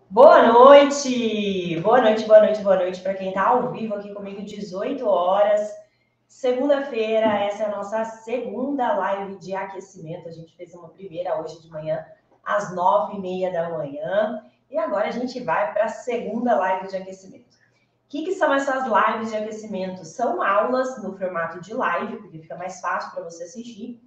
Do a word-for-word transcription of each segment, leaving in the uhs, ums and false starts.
Boa noite! Boa noite, boa noite, boa noite para quem está ao vivo aqui comigo, dezoito horas. Segunda-feira, essa é a nossa segunda live de aquecimento. A gente fez uma primeira hoje de manhã, às nove e meia da manhã. E agora a gente vai para a segunda live de aquecimento. O que, que são essas lives de aquecimento? São aulas no formato de live, porque fica mais fácil para você assistir.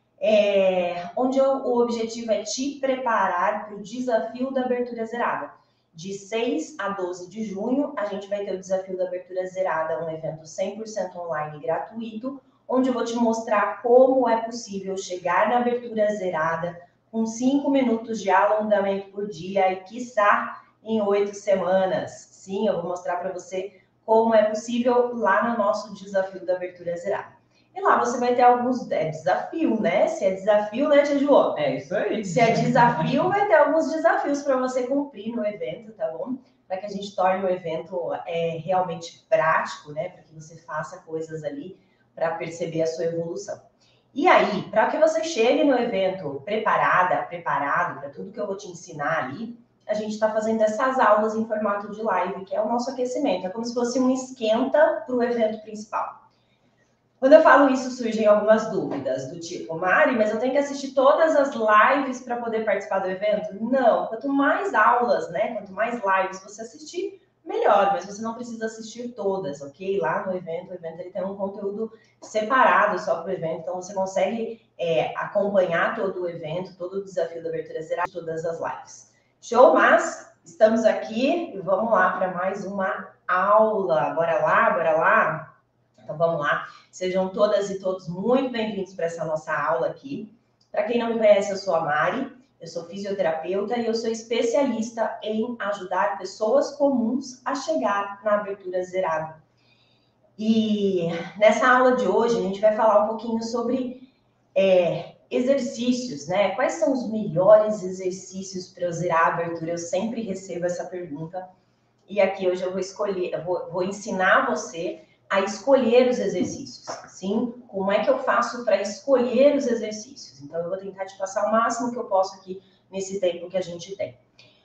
É, onde o objetivo é te preparar para o desafio da abertura zerada. De seis a doze de junho, a gente vai ter o desafio da abertura zerada, um evento cem por cento online gratuito, onde eu vou te mostrar como é possível chegar na abertura zerada com cinco minutos de alongamento por dia e, quiçá, em oito semanas. Sim, eu vou mostrar para você como é possível lá no nosso desafio da abertura zerada. E lá você vai ter alguns... É desafio, né? Se é desafio, né, Tia João? É isso aí. Se é desafio, vai ter alguns desafios para você cumprir no evento, tá bom? Para que a gente torne o evento é, realmente prático, né? Para que você faça coisas ali para perceber a sua evolução. E aí, para que você chegue no evento preparada, preparado para tudo que eu vou te ensinar ali, a gente está fazendo essas aulas em formato de live, que é o nosso aquecimento. É como se fosse um esquenta para o evento principal. Quando eu falo isso, surgem algumas dúvidas, do tipo, Mari, mas eu tenho que assistir todas as lives para poder participar do evento? Não, quanto mais aulas, né, quanto mais lives você assistir, melhor, mas você não precisa assistir todas, ok? Lá no evento, o evento ele tem um conteúdo separado só para o evento, então você consegue é, acompanhar todo o evento, todo o desafio da abertura zerada, todas as lives. Show? Mas estamos aqui e vamos lá para mais uma aula. Bora lá, bora lá? Então vamos lá, sejam todas e todos muito bem-vindos para essa nossa aula aqui. Para quem não me conhece, eu sou a Mari, eu sou fisioterapeuta e eu sou especialista em ajudar pessoas comuns a chegar na abertura zerada. E nessa aula de hoje a gente vai falar um pouquinho sobre é, exercícios, né? Quais são os melhores exercícios para eu zerar a abertura? Eu sempre recebo essa pergunta. E aqui hoje eu vou escolher, eu vou, vou ensinar você a escolher os exercícios, sim? Como é que eu faço para escolher os exercícios? Então, eu vou tentar te passar o máximo que eu posso aqui nesse tempo que a gente tem.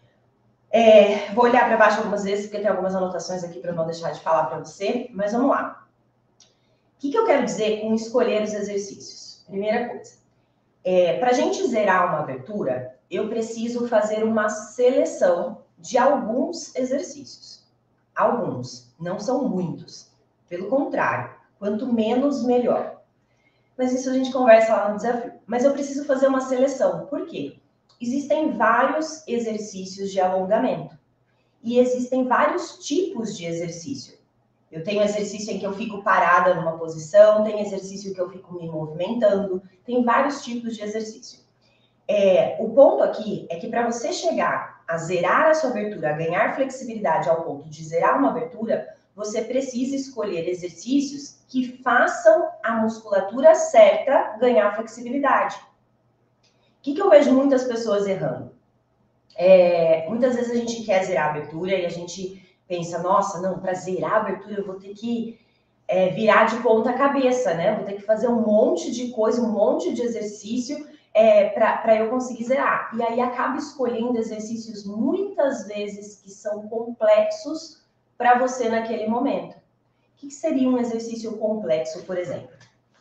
É, vou olhar para baixo algumas vezes, porque tem algumas anotações aqui para não deixar de falar para você, mas vamos lá. O que, que eu quero dizer com escolher os exercícios? Primeira coisa, é, para a gente zerar uma abertura, eu preciso fazer uma seleção de alguns exercícios. Alguns, não são muitos. Pelo contrário, quanto menos, melhor. Mas isso a gente conversa lá no desafio. Mas eu preciso fazer uma seleção. Por quê? Existem vários exercícios de alongamento. E existem vários tipos de exercício. Eu tenho exercício em que eu fico parada numa posição, tem exercício que eu fico me movimentando, tem vários tipos de exercício. É, o ponto aqui é que para você chegar a zerar a sua abertura, a ganhar flexibilidade ao ponto de zerar uma abertura, você precisa escolher exercícios que façam a musculatura certa ganhar flexibilidade. O que, que eu vejo muitas pessoas errando? É, muitas vezes a gente quer zerar a abertura e a gente pensa, nossa, não, para zerar a abertura eu vou ter que é, virar de ponta cabeça, né? Vou ter que fazer um monte de coisa, um monte de exercício é, para eu conseguir zerar. E aí acaba escolhendo exercícios muitas vezes que são complexos para você naquele momento. O que, que seria um exercício complexo, por exemplo?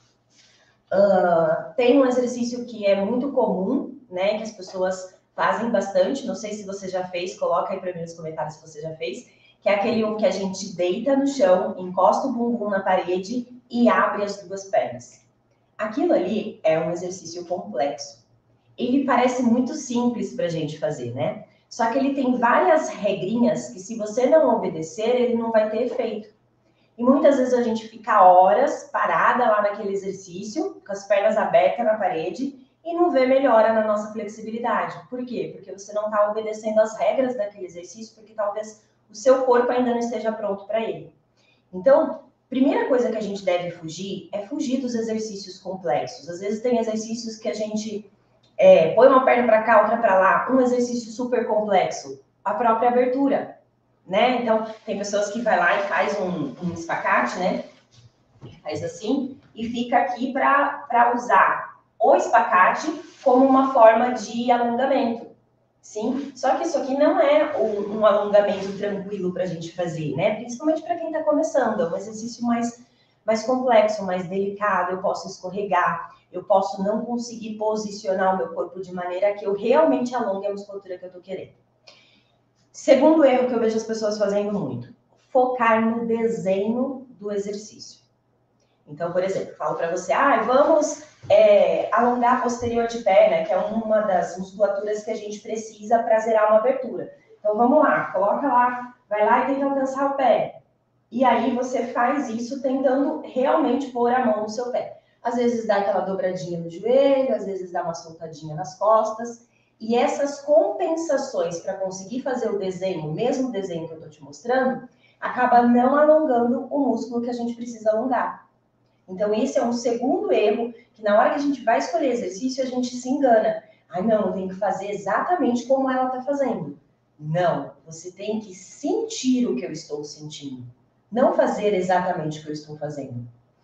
Uh, tem um exercício que é muito comum, né? Que as pessoas fazem bastante. Não sei se você já fez, coloca aí para mim nos comentários se você já fez. Que é aquele um que a gente deita no chão, encosta o bumbum na parede e abre as duas pernas. Aquilo ali é um exercício complexo. Ele parece muito simples para a gente fazer, né? Só que ele tem várias regrinhas que, se você não obedecer, ele não vai ter efeito. E muitas vezes a gente fica horas parada lá naquele exercício, com as pernas abertas na parede, e não vê melhora na nossa flexibilidade. Por quê? Porque você não está obedecendo as regras daquele exercício, porque talvez o seu corpo ainda não esteja pronto para ele. Então, primeira coisa que a gente deve fugir é fugir dos exercícios complexos. Às vezes tem exercícios que a gente é, põe uma perna para cá, outra para lá, um exercício super complexo, a própria abertura, né? Então, tem pessoas que vai lá e faz um, um espacate, né? Faz assim e fica aqui para usar o espacate como uma forma de alongamento. Sim, só que isso aqui não é um, um alongamento tranquilo para a gente fazer, né? Principalmente para quem está começando, é um exercício mais, mais complexo, mais delicado, eu posso escorregar, eu posso não conseguir posicionar o meu corpo de maneira que eu realmente alongue a musculatura que eu estou querendo. Segundo erro que eu vejo as pessoas fazendo muito, focar no desenho do exercício. Então, por exemplo, eu falo para você, ah, vamos é, alongar a posterior de perna, que é uma das musculaturas que a gente precisa para zerar uma abertura. Então, vamos lá, coloca lá, vai lá e tenta alcançar o pé. E aí você faz isso tentando realmente pôr a mão no seu pé. Às vezes dá aquela dobradinha no joelho, às vezes dá uma soltadinha nas costas. E essas compensações para conseguir fazer o desenho, o mesmo desenho que eu estou te mostrando, acaba não alongando o músculo que a gente precisa alongar. Então, esse é um segundo erro, que na hora que a gente vai escolher exercício, a gente se engana. Ai, não, eu tenho que fazer exatamente como ela está fazendo. Não, você tem que sentir o que eu estou sentindo. Não fazer exatamente o que eu estou fazendo.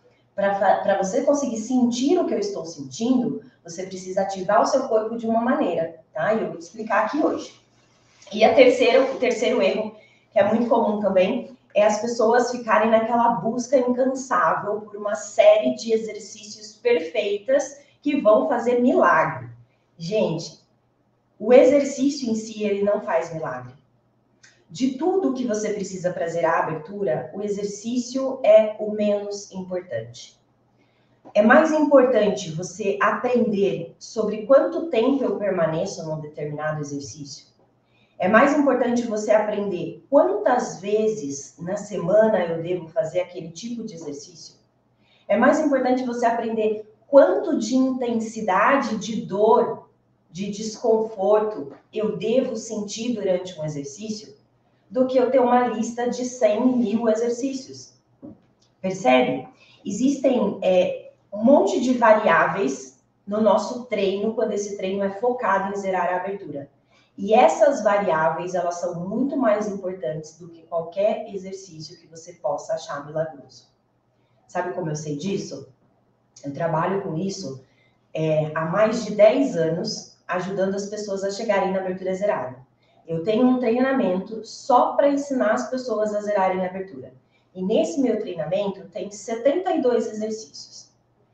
Para você conseguir sentir o que eu estou sentindo, você precisa ativar o seu corpo de uma maneira, tá? E eu vou te explicar aqui hoje. E a terceiro, o terceiro erro, que é muito comum também, é as pessoas ficarem naquela busca incansável por uma série de exercícios perfeitas que vão fazer milagre. Gente, o exercício em si, ele não faz milagre. De tudo que você precisa para zerar a abertura, o exercício é o menos importante. É mais importante você aprender sobre quanto tempo eu permaneço num determinado exercício. É mais importante você aprender quantas vezes na semana eu devo fazer aquele tipo de exercício. É mais importante você aprender quanto de intensidade de dor, de desconforto eu devo sentir durante um exercício, do que eu ter uma lista de cem mil exercícios. Percebe? Existem é, um monte de variáveis no nosso treino, quando esse treino é focado em zerar a abertura. E essas variáveis, elas são muito mais importantes do que qualquer exercício que você possa achar milagroso. Sabe como eu sei disso? Eu trabalho com isso é, há mais de dez anos, ajudando as pessoas a chegarem na abertura zerada. Eu tenho um treinamento só para ensinar as pessoas a zerarem a abertura. E nesse meu treinamento tem setenta e dois exercícios.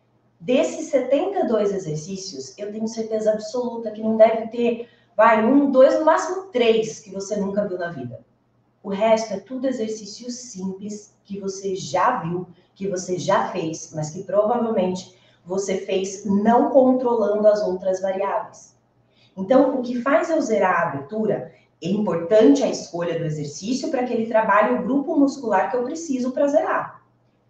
Desses setenta e dois exercícios, eu tenho certeza absoluta que não deve ter, vai, um, dois, no máximo três que você nunca viu na vida. O resto é tudo exercício simples que você já viu, que você já fez, mas que provavelmente você fez não controlando as outras variáveis. Então, o que faz eu zerar a abertura, é importante a escolha do exercício para que ele trabalhe o grupo muscular que eu preciso para zerar.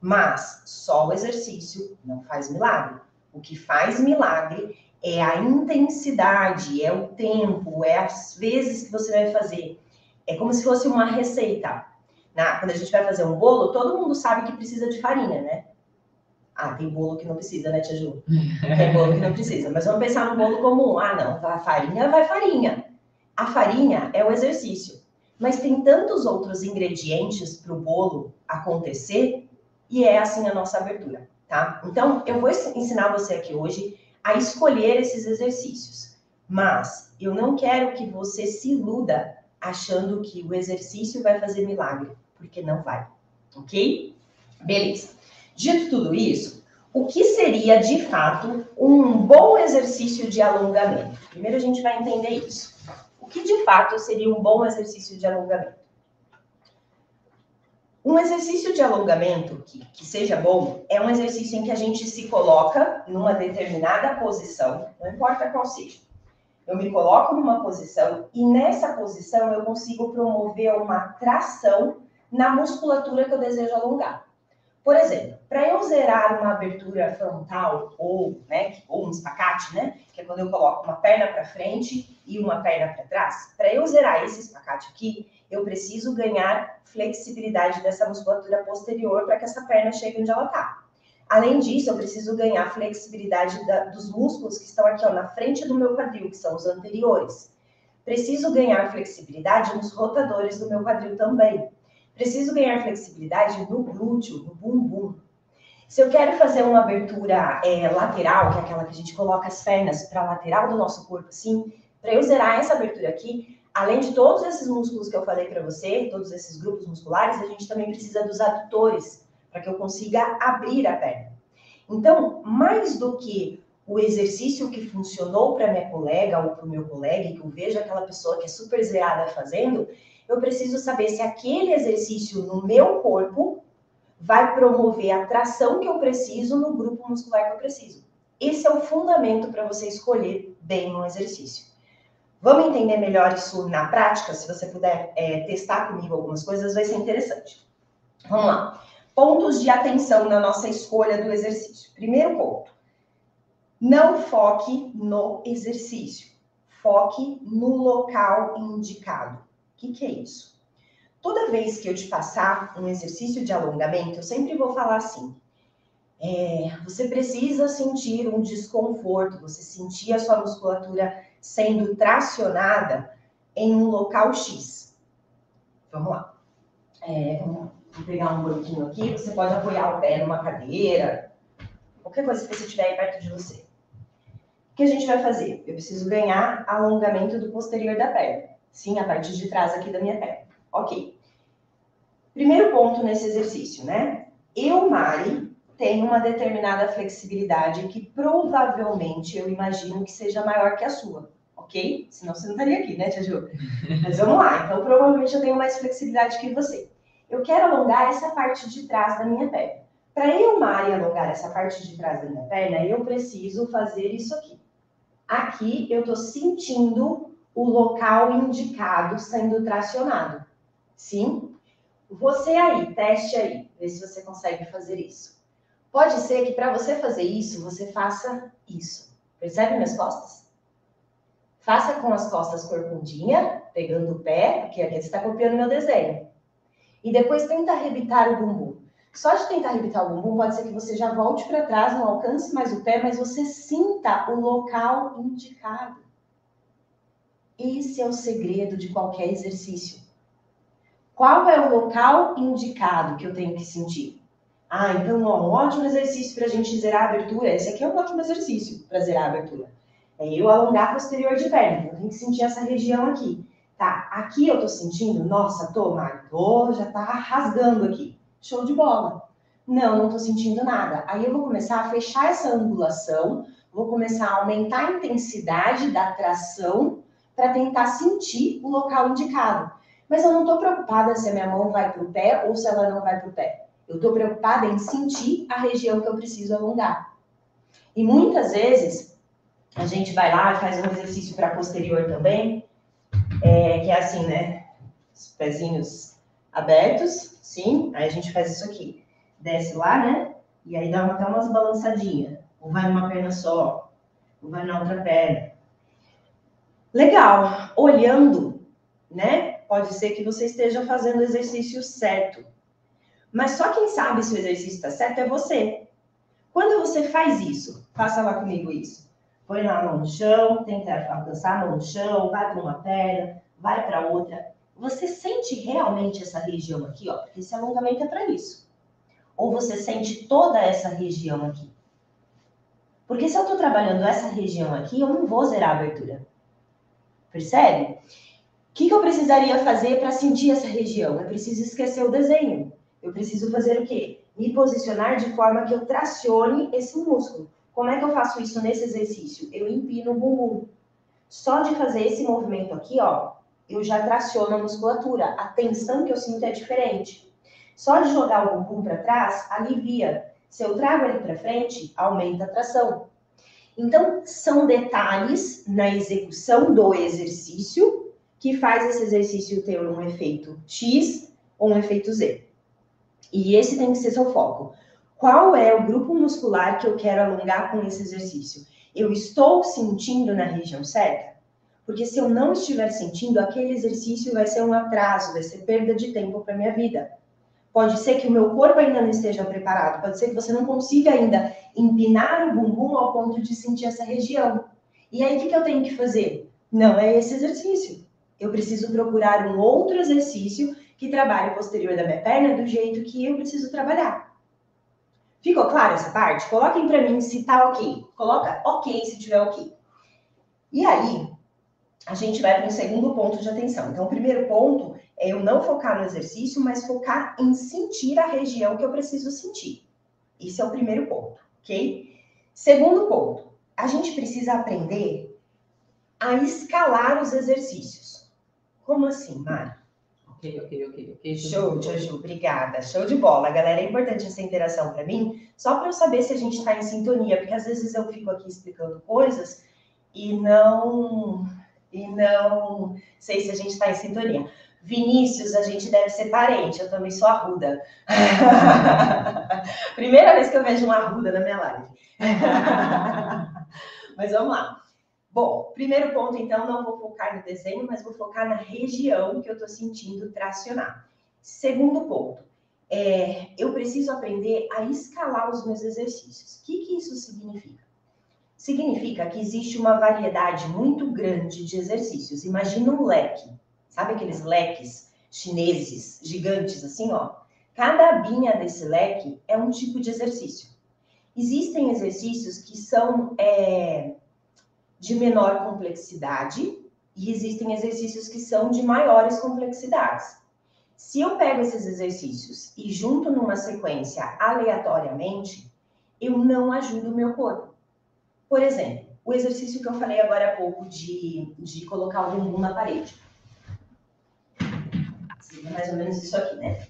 Mas só o exercício não faz milagre. O que faz milagre é a intensidade, é o tempo, é as vezes que você vai fazer. É como se fosse uma receita. Na, quando a gente vai fazer um bolo, todo mundo sabe que precisa de farinha, né? Ah, tem bolo que não precisa, né, Tia Ju? Tem bolo que não precisa. Mas vamos pensar no bolo comum. Ah, não, vai farinha, vai farinha. A farinha é o exercício. Mas tem tantos outros ingredientes para o bolo acontecer e é assim a nossa abertura, tá? Então, eu vou ensinar você aqui hoje a escolher esses exercícios. Mas eu não quero que você se iluda achando que o exercício vai fazer milagre, porque não vai, ok? Beleza. Dito tudo isso, o que seria, de fato, um bom exercício de alongamento? Primeiro a gente vai entender isso. O que, de fato, seria um bom exercício de alongamento? Um exercício de alongamento que, que seja bom é um exercício em que a gente se coloca numa determinada posição, não importa qual seja. Eu me coloco numa posição e nessa posição eu consigo promover uma tração na musculatura que eu desejo alongar. Por exemplo, para eu zerar uma abertura frontal ou, né, ou um espacate, né, que é quando eu coloco uma perna para frente e uma perna para trás, para eu zerar esse espacate aqui, eu preciso ganhar flexibilidade dessa musculatura posterior para que essa perna chegue onde ela está. Além disso, eu preciso ganhar flexibilidade da, dos músculos que estão aqui ó, na frente do meu quadril, que são os anteriores. Preciso ganhar flexibilidade nos rotadores do meu quadril também. Preciso ganhar flexibilidade no glúteo, no bumbum. Se eu quero fazer uma abertura é, lateral, que é aquela que a gente coloca as pernas para a lateral do nosso corpo, assim, Para eu zerar essa abertura aqui, além de todos esses músculos que eu falei para você, todos esses grupos musculares, a gente também precisa dos adutores, para que eu consiga abrir a perna. Então, mais do que o exercício que funcionou para minha colega ou para o meu colega, que eu vejo aquela pessoa que é super zerada fazendo, eu preciso saber se aquele exercício no meu corpo vai promover a tração que eu preciso no grupo muscular que eu preciso. Esse é o fundamento para você escolher bem um exercício. Vamos entender melhor isso na prática? Se você puder é, testar comigo algumas coisas, vai ser interessante. Vamos lá. Pontos de atenção na nossa escolha do exercício. Primeiro ponto. Não foque no exercício. Foque no local indicado. O que, que é isso? Toda vez que eu te passar um exercício de alongamento, eu sempre vou falar assim. É, você precisa sentir um desconforto, você sentir a sua musculatura sendo tracionada em um local X. Vamos lá. É, vamos Vou pegar um banquinho aqui, você pode apoiar o pé numa cadeira, qualquer coisa que você tiver aí perto de você. O que a gente vai fazer? Eu preciso ganhar alongamento do posterior da perna. Sim, a parte de trás aqui da minha perna. Ok. Primeiro ponto nesse exercício, né? Eu, Mari, tenho uma determinada flexibilidade que provavelmente eu imagino que seja maior que a sua, ok? Senão você não estaria aqui, né, Tia Ju? Mas vamos lá. Então, provavelmente eu tenho mais flexibilidade que você. Eu quero alongar essa parte de trás da minha perna. Para eu, Mari, alongar essa parte de trás da minha perna, eu preciso fazer isso aqui. Aqui eu estou sentindo o local indicado sendo tracionado. Sim? Você aí, teste aí, vê se você consegue fazer isso. Pode ser que para você fazer isso, você faça isso. Percebe minhas costas? Faça com as costas corcundinha, pegando o pé, porque aqui você está copiando meu desenho. E depois tenta arrebitar o bumbum. Só de tentar arrebitar o bumbum, pode ser que você já volte para trás, não alcance mais o pé, mas você sinta o local indicado. Esse é o segredo de qualquer exercício. Qual é o local indicado que eu tenho que sentir? Ah, então, ó, um ótimo exercício para a gente zerar a abertura. Esse aqui é um ótimo exercício para zerar a abertura. É eu alongar posterior de perna. Eu tenho que sentir essa região aqui. Tá, aqui eu tô sentindo, nossa, tô, Mari, tô, já tá rasgando aqui. Show de bola. Não, não tô sentindo nada. Aí eu vou começar a fechar essa angulação, vou começar a aumentar a intensidade da tração para tentar sentir o local indicado. Mas eu não tô preocupada se a minha mão vai pro pé ou se ela não vai pro pé. Eu tô preocupada em sentir a região que eu preciso alongar. E muitas vezes, a gente vai lá e faz um exercício para posterior também, É, que é assim, né? Os pezinhos abertos, sim. Aí a gente faz isso aqui. Desce lá, né? E aí dá até umas balançadinhas. Ou vai numa perna só, ou vai na outra perna. Legal. Olhando, né? Pode ser que você esteja fazendo o exercício certo. Mas só quem sabe se o exercício está certo é você. Quando você faz isso, faça lá comigo isso. Põe a mão no chão, tenta alcançar a mão no chão, vai para uma perna, vai para outra. Você sente realmente essa região aqui, ó? Porque esse alongamento é para isso. Ou você sente toda essa região aqui? Porque se eu estou trabalhando essa região aqui, eu não vou zerar a abertura. Percebe? O que, que eu precisaria fazer para sentir essa região? Eu preciso esquecer o desenho. Eu preciso fazer o quê? Me posicionar de forma que eu tracione esse músculo. Como é que eu faço isso nesse exercício? Eu empino o bumbum. Só de fazer esse movimento aqui, ó, eu já traciono a musculatura. A tensão que eu sinto é diferente. Só de jogar o bumbum para trás, alivia. Se eu trago ele para frente, aumenta a tração. Então, são detalhes na execução do exercício que faz esse exercício ter um efeito X ou um efeito Z. E esse tem que ser seu foco. Qual é o grupo muscular que eu quero alongar com esse exercício? Eu estou sentindo na região certa? Porque se eu não estiver sentindo, aquele exercício vai ser um atraso, vai ser perda de tempo para a minha vida. Pode ser que o meu corpo ainda não esteja preparado, pode ser que você não consiga ainda empinar o bumbum ao ponto de sentir essa região. E aí, o que, que eu tenho que fazer? Não é esse exercício. Eu preciso procurar um outro exercício que trabalhe o posterior da minha perna do jeito que eu preciso trabalhar. Ficou claro essa parte? Coloquem para mim se tá ok. Coloca ok se tiver ok. E aí, a gente vai para um segundo ponto de atenção. Então, o primeiro ponto é eu não focar no exercício, mas focar em sentir a região que eu preciso sentir. Esse é o primeiro ponto, ok? Segundo ponto, a gente precisa aprender a escalar os exercícios. Como assim, Mari? Ok, ok, ok, ok. Show, Tia Ju, obrigada. Show de bola. Galera, é importante essa interação para mim, só para eu saber se a gente está em sintonia, porque às vezes eu fico aqui explicando coisas e não, e não sei se a gente está em sintonia. Vinícius, a gente deve ser parente, eu também sou arruda. Primeira vez que eu vejo uma arruda na minha live. Mas vamos lá. Bom, primeiro ponto, então, não vou focar no desenho, mas vou focar na região que eu estou sentindo tracionar. Segundo ponto, é, eu preciso aprender a escalar os meus exercícios. O que, que isso significa? Significa que existe uma variedade muito grande de exercícios. Imagina um leque, sabe aqueles leques chineses gigantes assim, ó? Cada abinha desse leque é um tipo de exercício. Existem exercícios que são é, de menor complexidade e existem exercícios que são de maiores complexidades. Se eu pego esses exercícios e junto numa sequência aleatoriamente, eu não ajudo o meu corpo. Por exemplo, o exercício que eu falei agora há pouco de, de colocar o bumbum na parede. Seria mais ou menos isso aqui, né?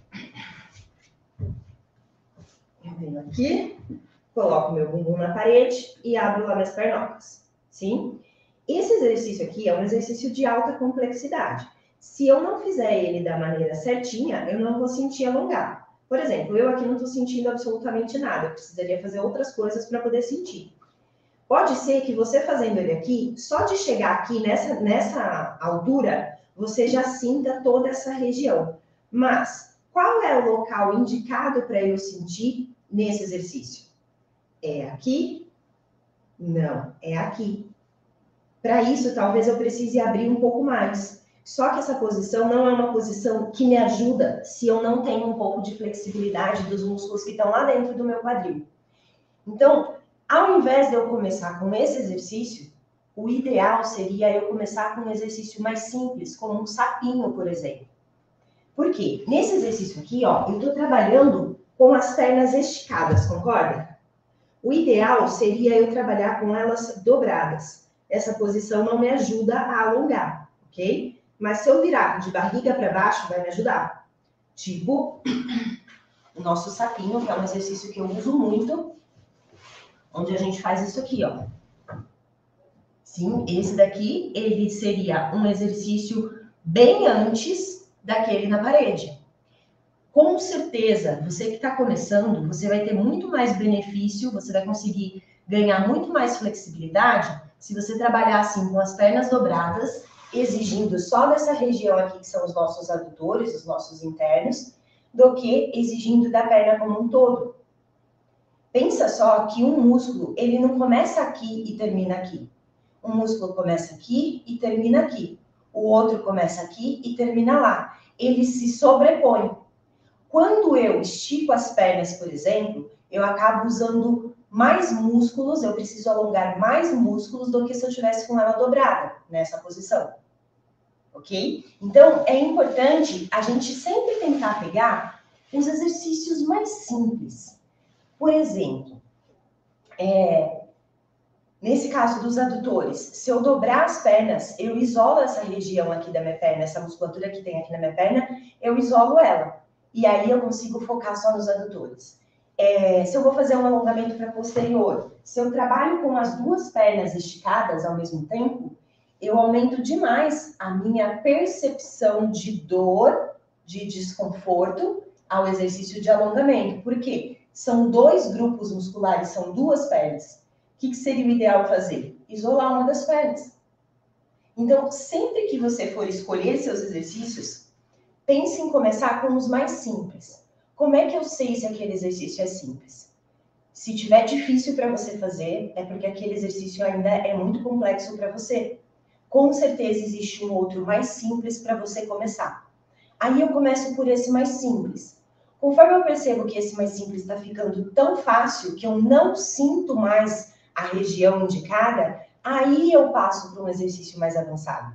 Eu venho aqui, coloco meu bumbum na parede e abro lá minhas pernocas. Sim? Esse exercício aqui é um exercício de alta complexidade. Se eu não fizer ele da maneira certinha, eu não vou sentir alongar. Por exemplo, eu aqui não estou sentindo absolutamente nada. Eu precisaria fazer outras coisas para poder sentir. Pode ser que você fazendo ele aqui, só de chegar aqui nessa, nessa altura, você já sinta toda essa região. Mas qual é o local indicado para eu sentir nesse exercício? É aqui? Não, é aqui. Para isso, talvez eu precise abrir um pouco mais. Só que essa posição não é uma posição que me ajuda se eu não tenho um pouco de flexibilidade dos músculos que estão lá dentro do meu quadril. Então, ao invés de eu começar com esse exercício, o ideal seria eu começar com um exercício mais simples, como um sapinho, por exemplo. Por quê? Nesse exercício aqui, ó, eu estou trabalhando com as pernas esticadas, concorda? O ideal seria eu trabalhar com elas dobradas. Essa posição não me ajuda a alongar, ok? Mas se eu virar de barriga para baixo, vai me ajudar. Tipo, o nosso sapinho, que é um exercício que eu uso muito, onde a gente faz isso aqui, ó. Sim, esse daqui, ele seria um exercício bem antes daquele na parede. Com certeza, você que está começando, você vai ter muito mais benefício, você vai conseguir ganhar muito mais flexibilidade se você trabalhar assim com as pernas dobradas, exigindo só dessa região aqui, que são os nossos adutores, os nossos internos, do que exigindo da perna como um todo. Pensa só que um músculo, ele não começa aqui e termina aqui. Um músculo começa aqui e termina aqui. O outro começa aqui e termina lá. Ele se sobrepõe. Quando eu estico as pernas, por exemplo, eu acabo usando mais músculos, eu preciso alongar mais músculos do que se eu tivesse com ela dobrada, nessa posição. Ok? Então, é importante a gente sempre tentar pegar os exercícios mais simples. Por exemplo, é, nesse caso dos adutores, se eu dobrar as pernas, eu isolo essa região aqui da minha perna, essa musculatura que tem aqui na minha perna, eu isolo ela. E aí eu consigo focar só nos adutores. É, se eu vou fazer um alongamento para posterior, se eu trabalho com as duas pernas esticadas ao mesmo tempo, eu aumento demais a minha percepção de dor, de desconforto ao exercício de alongamento. Por quê? São dois grupos musculares, são duas pernas. O que, que seria o ideal fazer? Isolar uma das pernas. Então, sempre que você for escolher seus exercícios, pense em começar com os mais simples. Como é que eu sei se aquele exercício é simples? Se tiver difícil para você fazer, é porque aquele exercício ainda é muito complexo para você. Com certeza existe um outro mais simples para você começar. Aí eu começo por esse mais simples. Conforme eu percebo que esse mais simples está ficando tão fácil que eu não sinto mais a região indicada, aí eu passo para um exercício mais avançado.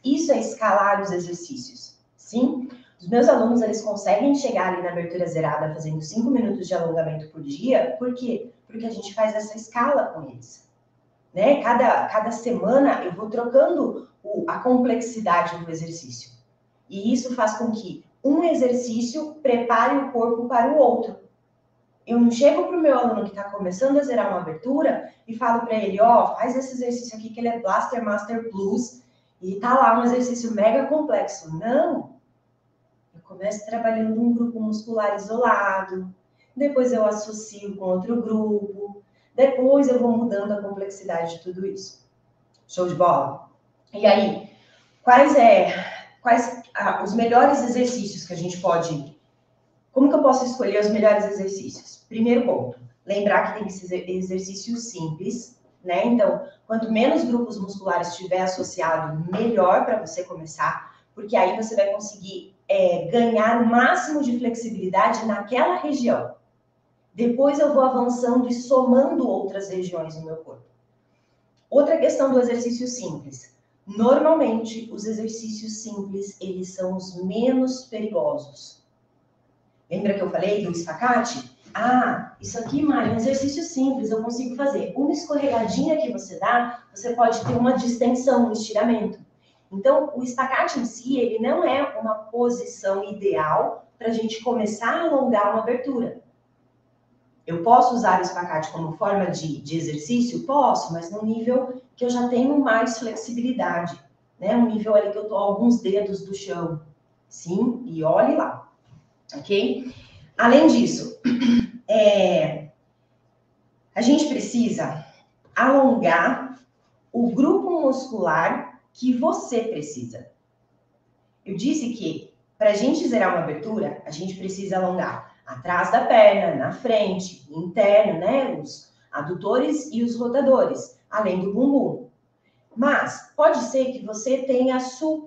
Isso é escalar os exercícios, sim? Os meus alunos, eles conseguem chegar ali na abertura zerada fazendo cinco minutos de alongamento por dia. Por quê? Porque a gente faz essa escala com eles. Né? Cada, cada semana eu vou trocando o, a complexidade do exercício. E isso faz com que um exercício prepare o corpo para o outro. Eu não chego para o meu aluno que está começando a zerar uma abertura e falo para ele, ó, oh, faz esse exercício aqui que ele é Blaster Master Plus e tá lá um exercício mega complexo. Não! Eu começo trabalhando um grupo muscular isolado, depois eu associo com outro grupo, depois eu vou mudando a complexidade de tudo isso. Show de bola? E aí, quais, é, quais ah, os melhores exercícios que a gente pode... Como que eu posso escolher os melhores exercícios? Primeiro ponto, lembrar que tem que ser exercício simples, né? Então, quanto menos grupos musculares tiver associado, melhor para você começar, porque aí você vai conseguir é, ganhar o máximo de flexibilidade naquela região. Depois eu vou avançando e somando outras regiões no meu corpo. Outra questão do exercício simples. Normalmente, os exercícios simples, eles são os menos perigosos. Lembra que eu falei do espacate? Ah, isso aqui, Mari, é um exercício simples, eu consigo fazer. Uma escorregadinha que você dá, você pode ter uma distensão, um estiramento. Então, o espacate em si, ele não é uma posição ideal para a gente começar a alongar uma abertura. Eu posso usar o espacate como forma de, de exercício? Posso, mas no nível que eu já tenho mais flexibilidade, né? Um nível ali que eu tô a alguns dedos do chão. Sim, e olhe lá, ok? Além disso, é, a gente precisa alongar o grupo muscular que você precisa. Eu disse que para a gente zerar uma abertura, a gente precisa alongar atrás da perna, na frente, interno, né? Os adutores e os rotadores, além do bumbum. Mas pode ser que você tenha super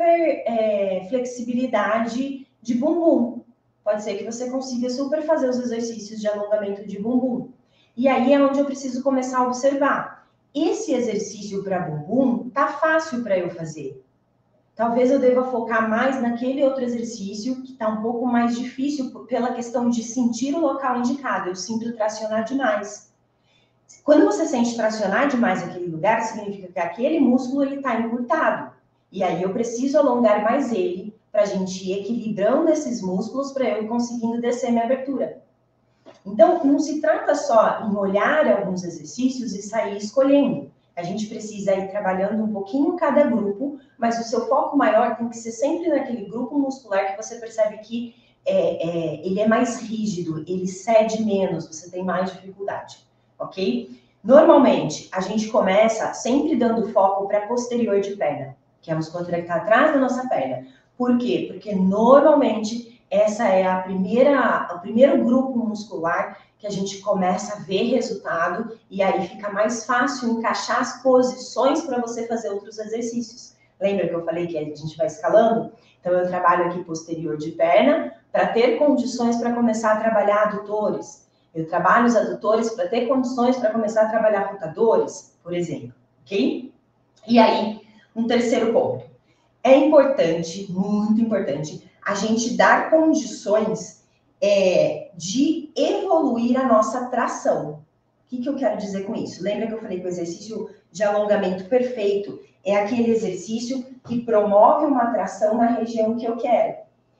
é, flexibilidade de bumbum. Pode ser que você consiga super fazer os exercícios de alongamento de bumbum. E aí é onde eu preciso começar a observar. Esse exercício para bumbum tá fácil para eu fazer. Talvez eu deva focar mais naquele outro exercício que está um pouco mais difícil pela questão de sentir o local indicado. Eu sinto tracionar demais. Quando você sente tracionar demais aquele lugar, significa que aquele músculo está encurtado. E aí eu preciso alongar mais ele para a gente ir equilibrando esses músculos para eu ir conseguindo descer minha abertura. Então, não se trata só em olhar alguns exercícios e sair escolhendo. A gente precisa ir trabalhando um pouquinho cada grupo, mas o seu foco maior tem que ser sempre naquele grupo muscular que você percebe que é, é, ele é mais rígido, ele cede menos, você tem mais dificuldade, ok? Normalmente, a gente começa sempre dando foco para a posterior de perna, que é a musculatura que está atrás da nossa perna. Por quê? Porque normalmente essa é a primeira, o primeiro grupo muscular que a gente começa a ver resultado e aí fica mais fácil encaixar as posições para você fazer outros exercícios. Lembra que eu falei que a gente vai escalando? Então, eu trabalho aqui posterior de perna para ter condições para começar a trabalhar adutores. Eu trabalho os adutores para ter condições para começar a trabalhar rotadores, por exemplo, ok? E aí, um terceiro ponto. É importante, muito importante, a gente dar condições é, de evoluir a nossa tração. O que, que eu quero dizer com isso? Lembra que eu falei que o exercício de alongamento perfeito é aquele exercício que promove uma tração na região que eu quero.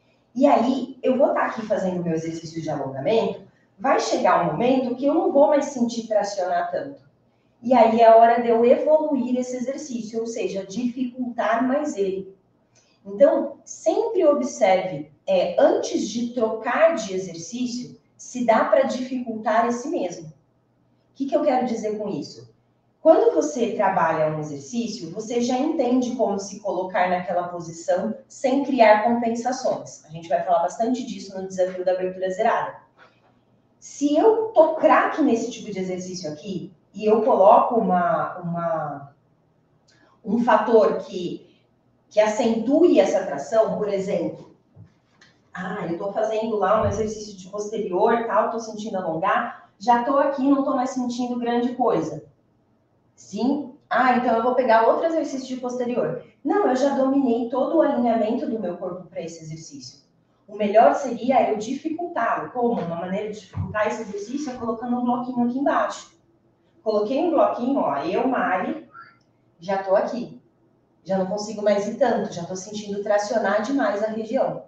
E aí, eu vou estar aqui fazendo meu exercício de alongamento, vai chegar um momento que eu não vou mais sentir tracionar tanto. E aí é a hora de eu evoluir esse exercício, ou seja, dificultar mais ele. Então, sempre observe, é, antes de trocar de exercício, se dá para dificultar esse mesmo. O que, que eu quero dizer com isso? Quando você trabalha um exercício, você já entende como se colocar naquela posição sem criar compensações. A gente vai falar bastante disso no desafio da abertura zerada. Se eu tô craque nesse tipo de exercício aqui, e eu coloco uma, uma, um fator que... que acentue essa tração, por exemplo, ah, eu estou fazendo lá um exercício de posterior, tal, estou sentindo alongar, já estou aqui, não estou mais sentindo grande coisa. Sim, Ah, então eu vou pegar outro exercício de posterior. Não, eu já dominei todo o alinhamento do meu corpo para esse exercício. O melhor seria eu dificultá-lo. Como? Uma maneira de dificultar esse exercício é colocando um bloquinho aqui embaixo. Coloquei um bloquinho, ó, eu, Mari, já tô aqui. Já não consigo mais ir tanto, já tô sentindo tracionar demais a região.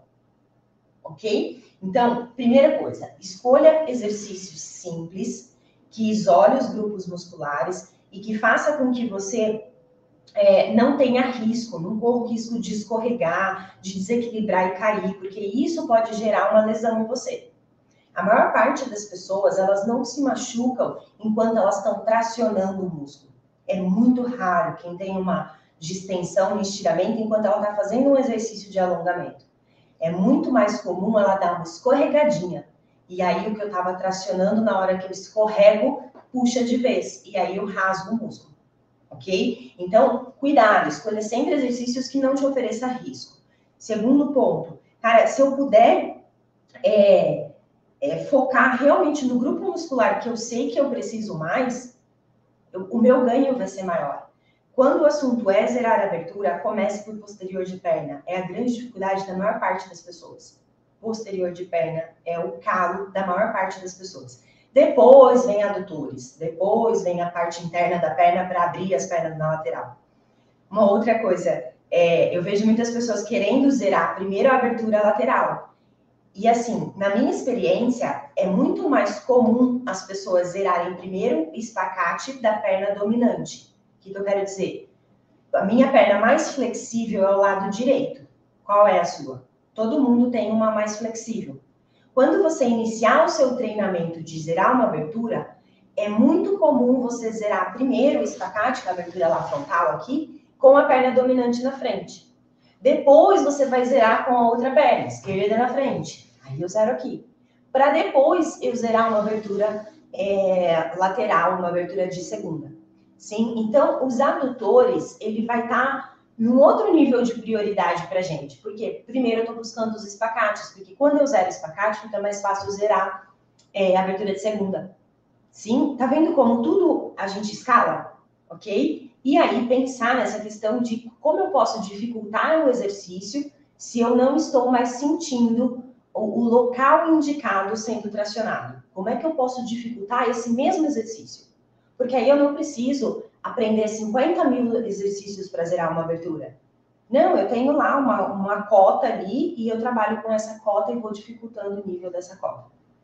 Ok? Então, primeira coisa, escolha exercícios simples, que isole os grupos musculares e que faça com que você é, não tenha risco, não corra o risco de escorregar, de desequilibrar e cair, porque isso pode gerar uma lesão em você. A maior parte das pessoas, elas não se machucam enquanto elas estão tracionando o músculo. É muito raro quem tem uma distensão e estiramento enquanto ela está fazendo um exercício de alongamento. É muito mais comum ela dar uma escorregadinha. E aí o que eu estava tracionando, na hora que eu escorrego, puxa de vez. E aí eu rasgo o músculo. Ok? Então, cuidado, escolha sempre exercícios que não te ofereçam risco. Segundo ponto, cara, se eu puder é, é, focar realmente no grupo muscular que eu sei que eu preciso mais, eu, o meu ganho vai ser maior. Quando o assunto é zerar a abertura, comece por posterior de perna. É a grande dificuldade da maior parte das pessoas. Posterior de perna é o calo da maior parte das pessoas. Depois vem adutores, depois vem a parte interna da perna para abrir as pernas na lateral. Uma outra coisa, é, eu vejo muitas pessoas querendo zerar primeiro a abertura lateral. E assim, na minha experiência, é muito mais comum as pessoas zerarem primeiro o espacate da perna dominante. O que, que eu quero dizer? A minha perna mais flexível é o lado direito. Qual é a sua? Todo mundo tem uma mais flexível. Quando você iniciar o seu treinamento de zerar uma abertura, é muito comum você zerar primeiro o espacate, que é a abertura lá frontal aqui, com a perna dominante na frente. Depois você vai zerar com a outra perna, esquerda na frente. Aí eu zero aqui. Para depois eu zerar uma abertura é, lateral, uma abertura de segunda. Sim? Então, os adutores, ele vai estar... Tá num outro nível de prioridade para a gente. Porque, primeiro, eu estou buscando os espacates, porque quando eu zero espacate, fica mais fácil zerar é, a abertura de segunda. Sim? Tá vendo como tudo a gente escala? Ok? E aí, pensar nessa questão de como eu posso dificultar o exercício se eu não estou mais sentindo o, o local indicado sendo tracionado. Como é que eu posso dificultar esse mesmo exercício? Porque aí eu não preciso aprender cinquenta mil exercícios para zerar uma abertura. Não, eu tenho lá uma, uma cota ali e eu trabalho com essa cota e vou dificultando o nível dessa cota.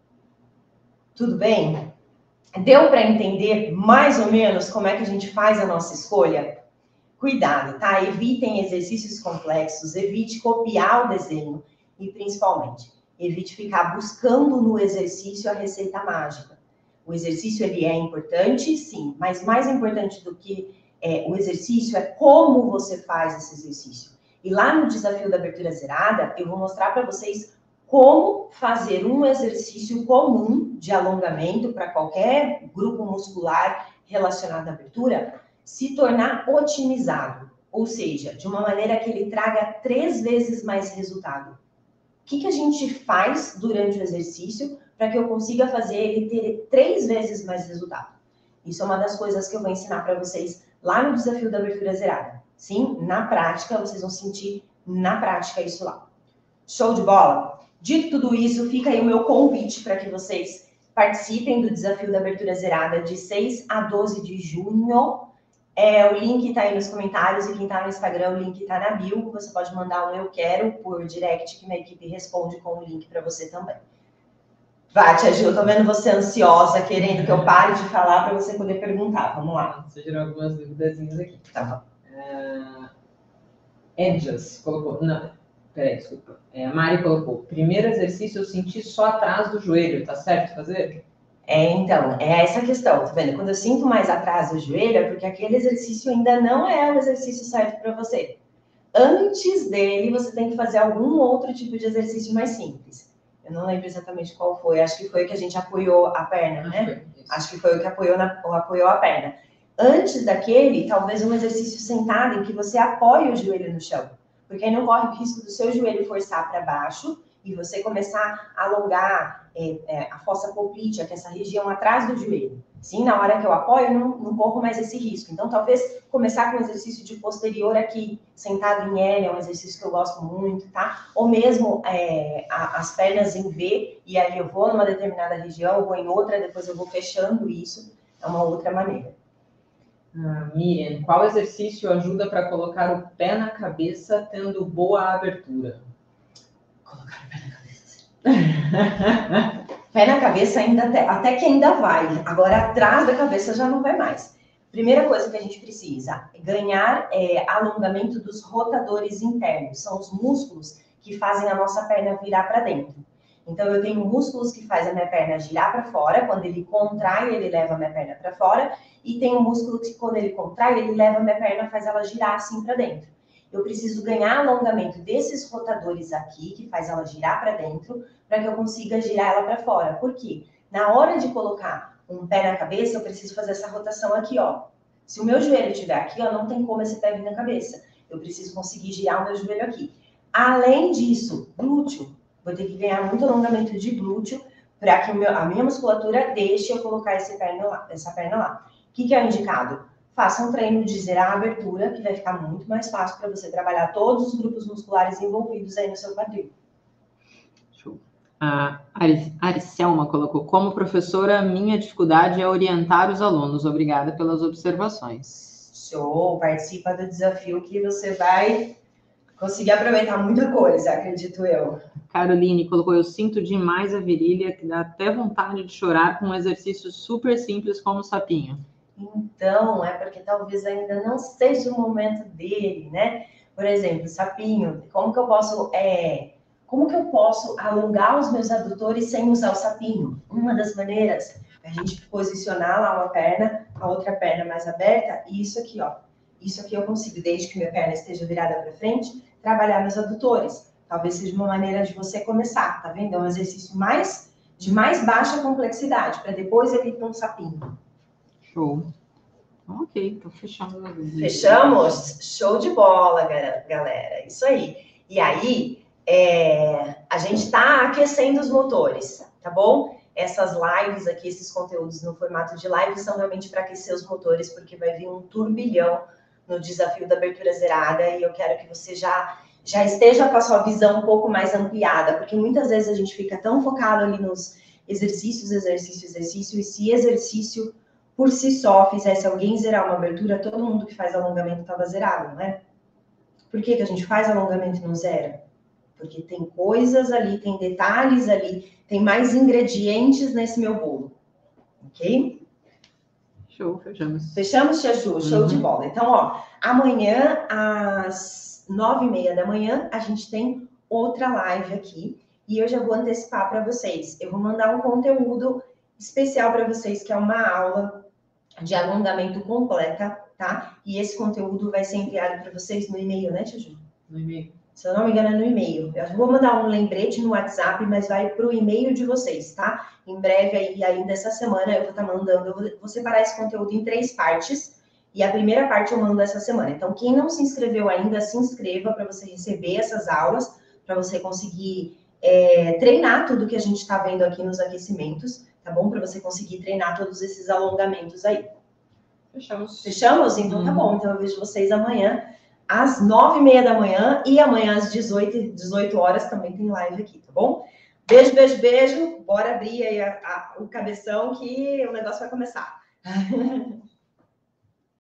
Tudo bem? Deu para entender mais ou menos como é que a gente faz a nossa escolha? Cuidado, tá? Evitem exercícios complexos, evite copiar o desenho e, principalmente, evite ficar buscando no exercício a receita mágica. O exercício, ele é importante, sim, mas mais importante do que é, o exercício é como você faz esse exercício. E lá no desafio da abertura zerada, eu vou mostrar para vocês como fazer um exercício comum de alongamento para qualquer grupo muscular relacionado à abertura se tornar otimizado, ou seja, de uma maneira que ele traga três vezes mais resultado. O que, que a gente faz durante o exercício para que eu consiga fazer ele ter três vezes mais resultado? Isso é uma das coisas que eu vou ensinar para vocês lá no desafio da abertura zerada. Sim, na prática, vocês vão sentir na prática isso lá. Show de bola? Dito tudo isso, fica aí o meu convite para que vocês participem do desafio da abertura zerada de seis a doze de junho. É, o link está aí nos comentários e quem está no Instagram, o link está na bio. Você pode mandar um eu quero por direct que minha equipe responde com o link para você também. Vai, Tia Gil, tô vendo você ansiosa, querendo que eu pare de falar para você poder perguntar. Vamos lá. Você gerou algumas duvidazinhas aqui. Tá bom. Uh, Edjas colocou... Não, peraí, desculpa. É, a Mari colocou. Primeiro exercício eu senti só atrás do joelho, tá certo fazer? É, então, é essa a questão, tá vendo? Quando eu sinto mais atrás do joelho, é porque aquele exercício ainda não é o exercício certo para você. Antes dele, você tem que fazer algum outro tipo de exercício mais simples. Eu não lembro exatamente qual foi, acho que foi o que a gente apoiou a perna, né? Acho que foi o que apoiou, na, apoiou a perna. Antes daquele, talvez um exercício sentado em que você apoie o joelho no chão. Porque aí não corre o risco do seu joelho forçar para baixo e você começar a alongar é, é, a fossa poplítea, que é essa região atrás do joelho. Sim, na hora que eu apoio, eu não, não corro mais esse risco. Então, talvez começar com um exercício de posterior aqui, sentado em L, é um exercício que eu gosto muito, tá? Ou mesmo é, a, as pernas em V, e aí eu vou numa determinada região, eu vou em outra, depois eu vou fechando isso. É uma outra maneira. Ah, Miriam, qual exercício ajuda para colocar o pé na cabeça tendo boa abertura? Colocar o pé na cabeça. Pé na cabeça ainda até, até que ainda vai. Agora, atrás da cabeça já não vai mais. Primeira coisa que a gente precisa é ganhar é, alongamento dos rotadores internos. São os músculos que fazem a nossa perna virar para dentro. Então, eu tenho músculos que fazem a minha perna girar para fora. Quando ele contrai, ele leva a minha perna para fora. E tem um músculo que, quando ele contrai, ele leva a minha perna, faz ela girar assim para dentro. Eu preciso ganhar alongamento desses rotadores aqui, que faz ela girar para dentro, para que eu consiga girar ela para fora. Por quê? Na hora de colocar um pé na cabeça, eu preciso fazer essa rotação aqui, ó. Se o meu joelho estiver aqui, ó, não tem como esse pé vir na cabeça. Eu preciso conseguir girar o meu joelho aqui. Além disso, glúteo. Vou ter que ganhar muito alongamento de glúteo para que o meu, a minha musculatura deixe eu colocar esse perna lá, essa perna lá. O que, que é o indicado? Faça um treino de zerar a abertura, que vai ficar muito mais fácil para você trabalhar todos os grupos musculares envolvidos aí no seu quadril. Show. A Aricelma colocou, como professora, minha dificuldade é orientar os alunos. Obrigada pelas observações. Show! Participa do desafio que você vai conseguir aproveitar muita coisa, acredito eu. Caroline colocou, eu sinto demais a virilha, que dá até vontade de chorar com um exercício super simples como o sapinho. Então, é porque talvez ainda não seja o momento dele, né? Por exemplo, sapinho, como que eu posso, é, como que eu posso alongar os meus adutores sem usar o sapinho? Uma das maneiras é a gente posicionar lá uma perna, a outra perna mais aberta, e isso aqui, ó. Isso aqui eu consigo, desde que minha perna esteja virada para frente, trabalhar meus adutores. Talvez seja uma maneira de você começar, tá vendo? É um exercício mais, de mais baixa complexidade, para depois ele ir para um sapinho. Show. Ok, então fechamos. Fechamos? Show de bola, galera. Isso aí. E aí, é, a gente está aquecendo os motores, tá bom? Essas lives aqui, esses conteúdos no formato de live são realmente para aquecer os motores, porque vai vir um turbilhão no desafio da abertura zerada e eu quero que você já, já esteja com a sua visão um pouco mais ampliada, porque muitas vezes a gente fica tão focado ali nos exercícios, exercício, exercício, e se exercício por si só fizesse alguém zerar uma abertura, todo mundo que faz alongamento estava zerado, não é? Por que que a gente faz alongamento e não zera? Porque tem coisas ali, tem detalhes ali, tem mais ingredientes nesse meu bolo, ok? Show, fechamos. Fechamos, Tia Ju? Show uhum. de bola. Então, ó, amanhã às nove e meia da manhã a gente tem outra live aqui e eu já vou antecipar para vocês. Eu vou mandar um conteúdo especial para vocês, que é uma aula de alongamento completa, tá? E esse conteúdo vai ser enviado para vocês no e-mail, né, Tia Ju? No e-mail. Se eu não me engano, é no e-mail. Eu vou mandar um lembrete no WhatsApp, mas vai para o e-mail de vocês, tá? Em breve, aí, ainda essa semana, eu vou estar mandando, eu vou, vou separar esse conteúdo em três partes, e a primeira parte eu mando essa semana. Então, quem não se inscreveu ainda, se inscreva para você receber essas aulas, para você conseguir é, treinar tudo que a gente está vendo aqui nos aquecimentos, tá bom? Para você conseguir treinar todos esses alongamentos aí. Fechamos. Fechamos? Então uhum. Tá bom. Então eu vejo vocês amanhã às nove e meia da manhã e amanhã às dezoito horas também tem live aqui, tá bom? Beijo, beijo, beijo. Bora abrir aí a, a, o cabeção que o negócio vai começar.